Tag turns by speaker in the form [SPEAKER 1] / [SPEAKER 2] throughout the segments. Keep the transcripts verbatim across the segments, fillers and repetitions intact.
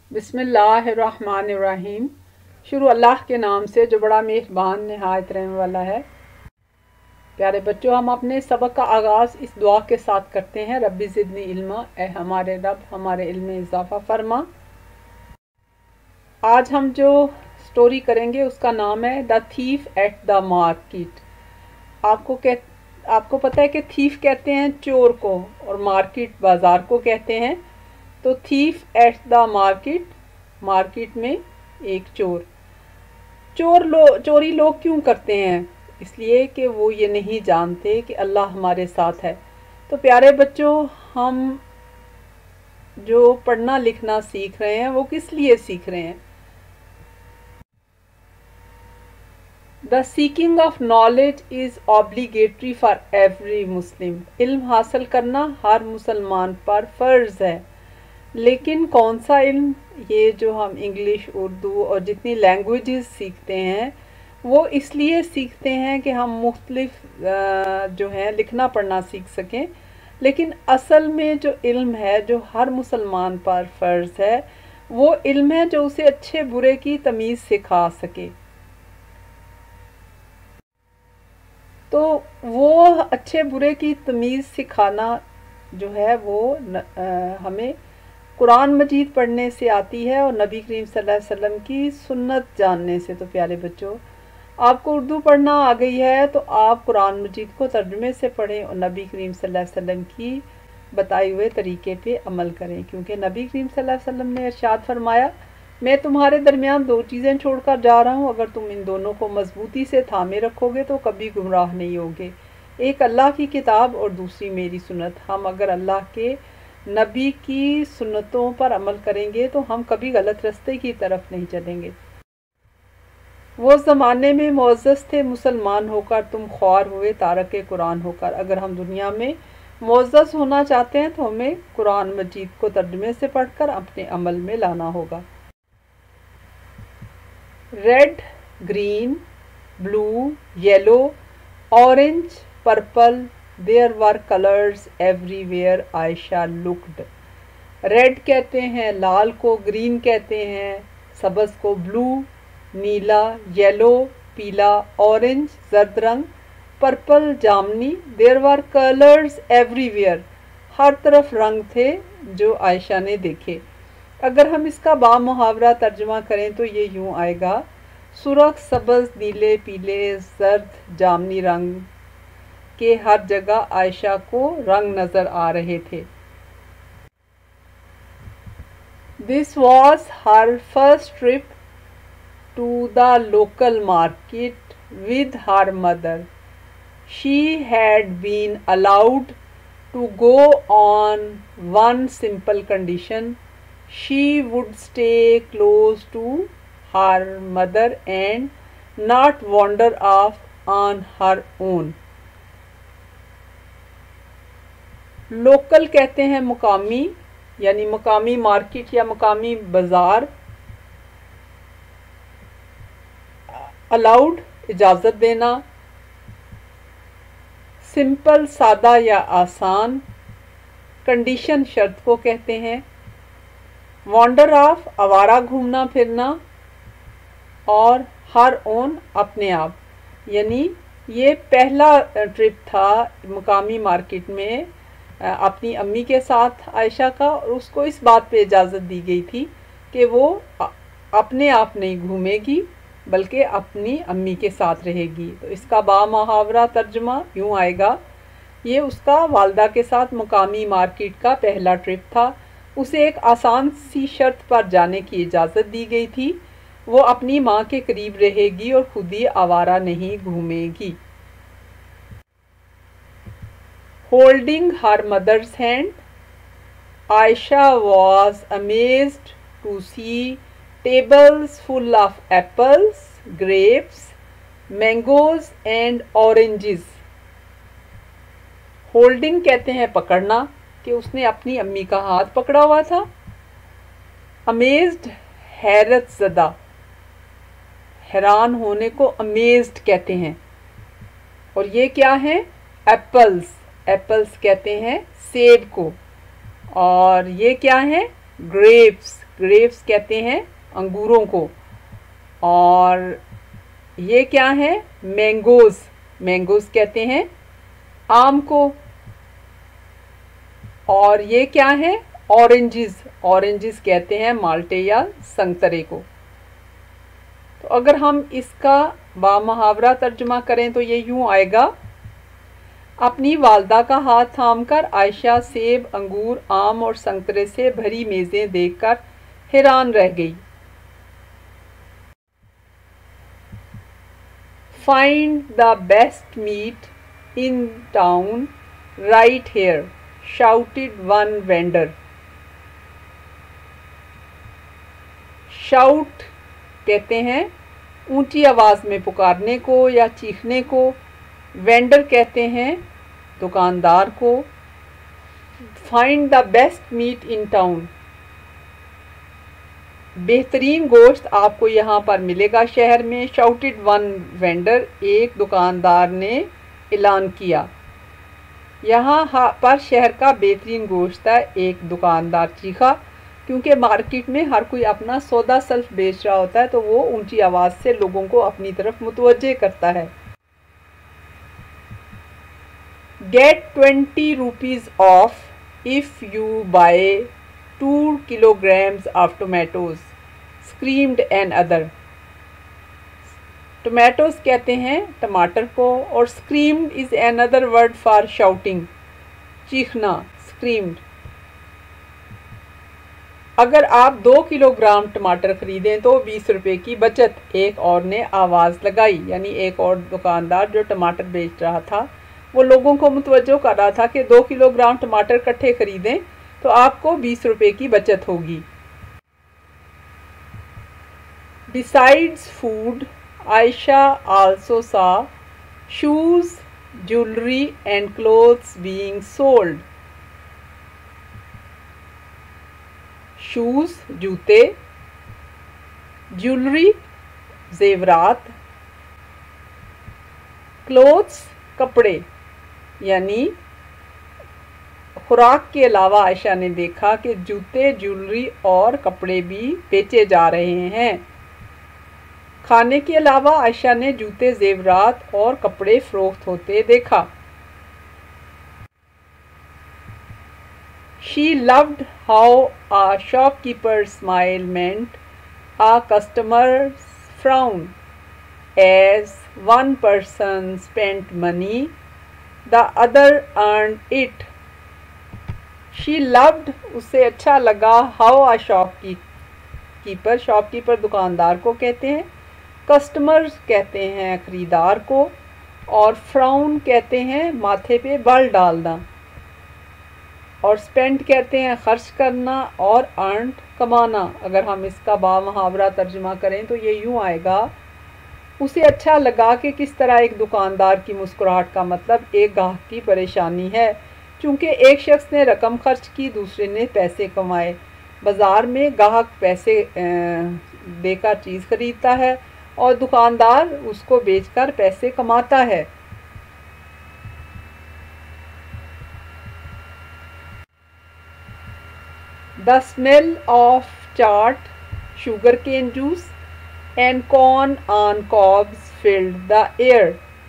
[SPEAKER 1] बिस्मिल्लाहिर्रहमानिर्रहीम। शुरू अल्लाह के नाम से जो बड़ा मेहरबान नहायत रहने वाला है। प्यारे बच्चों, हम अपने सबक का आगाज़ इस दुआ के साथ करते हैं, रब्बी ज़िदनी इल्मा, ए हमारे रब हमारे इल्म में इजाफ़ा फरमा। आज हम जो स्टोरी करेंगे उसका नाम है the thief at the market. आपको कह आपको पता है कि थीफ कहते हैं चोर को और मार्केट बाज़ार को कहते हैं। तो thief at the market, market में एक चोर। चोर लो चोरी लोग क्यों करते हैं? इसलिए कि वो ये नहीं जानते कि अल्लाह हमारे साथ है। तो प्यारे बच्चों, हम जो पढ़ना लिखना सीख रहे हैं वो किस लिए सीख रहे हैं? The seeking of knowledge is obligatory for every Muslim. इल्म हासिल करना हर मुसलमान पर फ़र्ज़ है। लेकिन कौन सा इल्म? ये जो हम इंग्लिश, उर्दू और जितनी लैंग्वेजेस सीखते हैं वो इसलिए सीखते हैं कि हम मुख्तलिफ जो है लिखना पढ़ना सीख सकें। लेकिन असल में जो इल्म है जो हर मुसलमान पर फ़र्ज़ है वो इल्म है जो उसे अच्छे बुरे की तमीज़ सिखा सके। तो वो अच्छे बुरे की तमीज़ सिखाना जो है वो न, आ, हमें कुरान मजीद पढ़ने से आती है और नबी करीम सल्लल्लाहु अलैहि वसल्लम की सुन्नत जानने से। तो प्यारे बच्चों, आपको उर्दू पढ़ना आ गई है तो आप कुरान मजीद को तर्जुमे से पढ़ें और नबी करीम सल्लल्लाहु अलैहि वसल्लम की बताए हुए तरीके पे अमल करें, क्योंकि नबी करीम सल्लल्लाहु अलैहि वसल्लम ने इरशाद फरमाया, मैं तुम्हारे दरमियान दो चीज़ें छोड़कर जा रहा हूँ, अगर तुम इन दोनों को मजबूती से थामे रखोगे तो कभी गुमराह नहीं होगे। एक अल्लाह की किताब और दूसरी मेरी सुन्नत। हम अगर अल्लाह के नबी की सुन्नतों पर अमल करेंगे तो हम कभी गलत रास्ते की तरफ नहीं चलेंगे। वो ज़माने में मुअज़्ज़ज़ थे मुसलमान होकर, तुम ख्वार हुए तारक कुरान होकर। अगर हम दुनिया में मुअज़्ज़ज़ होना चाहते हैं तो हमें कुरान मजीद को तर्जुमे से पढ़कर अपने अमल में लाना होगा। Red, green, blue, yellow, orange, purple, there were colours everywhere Ayesha looked. Red कहते हैं लाल को, ग्रीन कहते हैं सब्ज़ को, ब्लू नीला, येलो पीला, ऑरेंज जर्द रंग, पर्पल जामनी। देयर वर कलर्स एवरीवेयर, हर तरफ रंग थे जो आयशा ने देखे। अगर हम इसका बामुहावरा तर्जुमा करें तो ये यूँ आएगा, सुरख सब्ज़ नीले पीले जर्द जामनी रंग के हर जगह आयशा को रंग नज़र आ रहे थे। This was her first trip to the local market with her mother. She had been allowed to go on one simple condition: she would stay close to her mother and not wander off on her own. Local कहते हैं मुकामी, यानी मुकामी market या मुकामी बाज़ार। Allowed इजाज़त देना, सिंपल सादा या आसान, कंडीशन शर्त को कहते हैं, वॉन्डर ऑफ आवारा घूमना फिरना, और हर ओन अपने आप। यानी ये पहला ट्रिप था मुकामी मार्केट में अपनी अम्मी के साथ आयशा का, और उसको इस बात पे इजाज़त दी गई थी कि वो अपने आप नहीं घूमेगी बल्कि अपनी अम्मी के साथ रहेगी। तो इसका बामुहावरा तर्जुमा यूँ आएगा, ये उसका वालदा के साथ मुकामी मार्केट का पहला ट्रिप था। उसे एक आसान सी शर्त पर जाने की इजाज़त दी गई थी, वो अपनी माँ के करीब रहेगी और खुद ही आवारा नहीं घूमेगी। Holding her mother's hand, Ayesha was amazed to see tables full of apples, grapes, mangoes and oranges. Holding कहते हैं पकड़ना, कि उसने अपनी अम्मी का हाथ पकड़ा हुआ था। अमेज्ड हैरत ज़दा, हैरान होने को अमेज्ड कहते हैं। और ये क्या है? एप्पल्स, एप्पल्स कहते हैं सेब को। और ये क्या है? ग्रेप्स, ग्रेप्स कहते हैं अंगूरों को, और ये क्या है, मैंगोज़, मैंगोज़ कहते हैं आम को, और ये क्या है, ऑरेंजेस, ऑरेंजेस कहते हैं माल्टे या संतरे को। तो अगर हम इसका बामुहावरा तर्जुमा करें तो ये यूँ आएगा, अपनी वालदा का हाथ थामकर आयशा सेब, अंगूर, आम और संतरे से भरी मेज़ें देखकर हैरान रह गई। Find the best meat in town right here, shouted one vendor. Shout कहते हैं ऊंची आवाज़ में पुकारने को या चीखने को, वेंडर कहते हैं दुकानदार को। Find the best meat in town, बेहतरीन गोश्त आपको यहाँ पर मिलेगा शहर में। शाउटेड वन वेंडर, एक दुकानदार ने ऐलान किया। यहाँ पर शहर का बेहतरीन गोश्त है, एक दुकानदार चीखा, क्योंकि मार्केट में हर कोई अपना सौदा सल्फ बेच रहा होता है, तो वो ऊंची आवाज़ से लोगों को अपनी तरफ मुतवज्जे करता है। Get twenty rupees off if you buy two kilograms of tomatoes, screamed another. Tomatoes कहते हैं टमाटर को, और screamed is another word for shouting, चीखना, स्क्रीम्ड। अगर आप दो किलोग्राम टमाटर ख़रीदें तो बीस रुपए की बचत, एक और ने आवाज़ लगाई, यानी एक और दुकानदार जो टमाटर बेच रहा था वो लोगों को मुतवज्जो कर रहा था कि दो किलोग्राम टमाटर इकट्ठे ख़रीदें तो आपको बीस रुपए की बचत होगी। Besides food, Aisha also saw shoes, jewelry and clothes being sold. Shoes जूते, jewelry जेवरात, clothes कपड़े, यानी खुराक के अलावा आयशा ने देखा कि जूते, ज्वेलरी और कपड़े भी बेचे जा रहे हैं। खाने के अलावा आयशा ने जूते, जेवरात और कपड़े फरोख्त होते देखा। She loved how a shopkeeper's smile meant a customer's frown. As one person spent money, the other earned it. She loved, उसे अच्छा लगा, how a shopkeeper, शॉपकीपर दुकानदार को कहते हैं, कस्टमर्स कहते हैं ख़रीदार को, और फ्राउन कहते हैं माथे पे बल डालना, और स्पेंड कहते हैं खर्च करना, और अर्न कमाना। अगर हम इसका बामुहावरा तर्जुमा करें तो ये यूँ आएगा, उसे अच्छा लगा कि किस तरह एक दुकानदार की मुस्कुराहट का मतलब एक गाहक की परेशानी है, चूँकि एक शख्स ने रकम खर्च की, दूसरे ने पैसे कमाए। बाज़ार में गाहक पैसे देकर चीज़ ख़रीदता है और दुकानदार उसको बेचकर पैसे कमाता है। The smell of chaat, sugarcane juice and corn on cobs filled the air.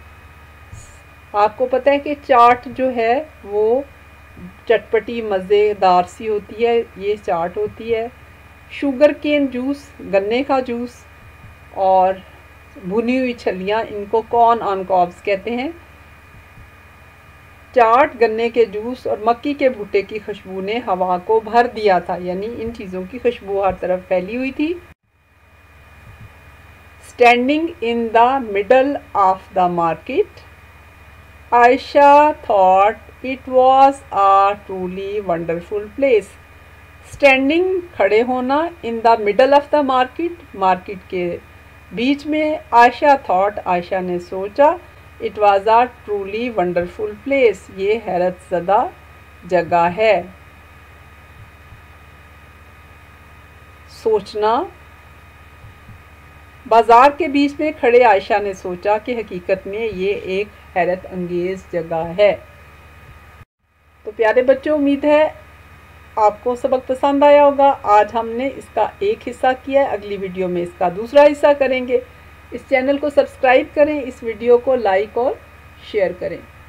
[SPEAKER 1] आपको पता है कि चाट जो है वो चटपटी मज़ेदार सी होती है, ये चाट होती है। शुगर केन जूस, गन्ने का जूस, और भुनी हुई छलियाँ, इनको कॉर्न ऑन कॉब्स कहते हैं। चाट, गन्ने के जूस और मक्की के भुट्टे की खुशबू ने हवा को भर दिया था, यानी इन चीज़ों की खुशबू हर तरफ फैली हुई थी। Standing in the middle of the market, Ayesha thought it was a truly wonderful place. Standing खड़े होना, in the middle of the market, market के बीच में, आयशा थॉट आयशा ने सोचा, it was a truly wonderful place, ये हैरत ज़दा जगह है। सोचना, बाज़ार के बीच में खड़े आयशा ने सोचा कि हकीकत में ये एक हैरत अंगेज़ जगह है। तो प्यारे बच्चों, उम्मीद है آپ کو سبق پسند آیا ہوگا. آج ہم نے اس کا ایک حصہ کیا ہے، اگلی ویڈیو میں اس کا دوسرا حصہ کریں گے. اس چینل کو سبسکرائب کریں، اس ویڈیو کو لائک اور شیئر کریں.